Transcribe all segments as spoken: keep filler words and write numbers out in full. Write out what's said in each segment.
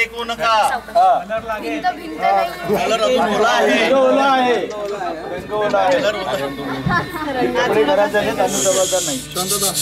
टेकवू नका. भिंत भिंत नाही. कलर अजून ओला आहे. ओला आहे. रंग ओला आहे. कपडे खराब झाले त्यांना जबाबदार नाही. शांतता.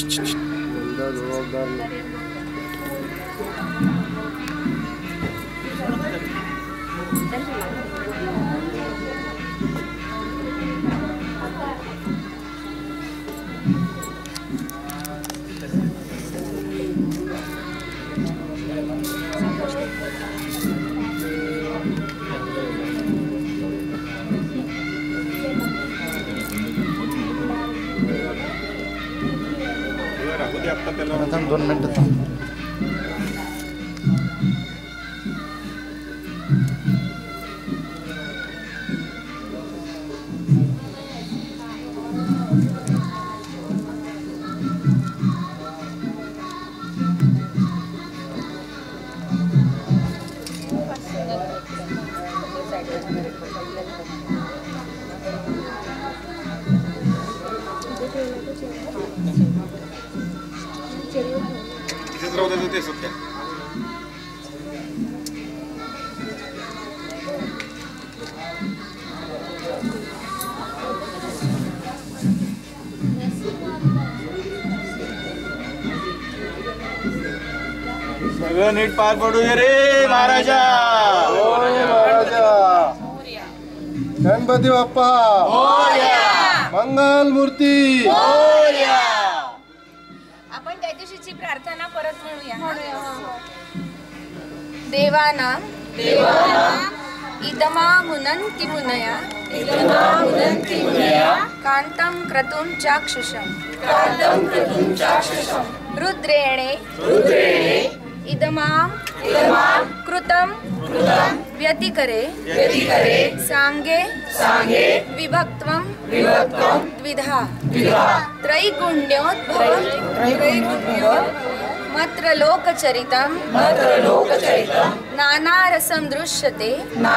दोन मिनिट ते सध्या सगळं नीट पार पडू दे रे महाराजा. महाराजा गणपती बाप्पा मंगल मूर्ती. आपण त्याच्याशीची प्रार्थना परत म्हणूया. देवानां इदमा मुनन्ति मुनया कांतं क्रतुं चाक्षुषं रुद्रेणे इदमां कृतं व्यतिकरे सांगे विभक्त्वं द्विधा त्रैगुण्योद्भवं मत्र लोकचरितं नानारसं दृश्यते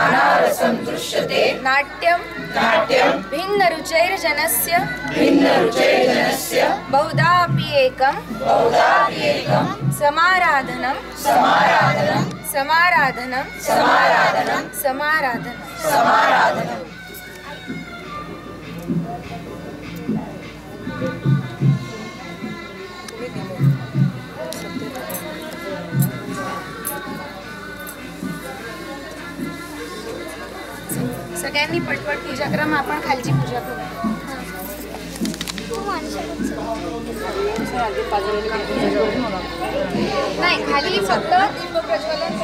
नाट्यं भिन्नरुचैर्जनस्य बहुधापि एकं समाराधनं समाराधनं समाराधनं. सगळ्यांनी पटपट पूजा करा. मग आपण खालची पूजा करू. नाही, खाली फक्त दीप प्रज्वलन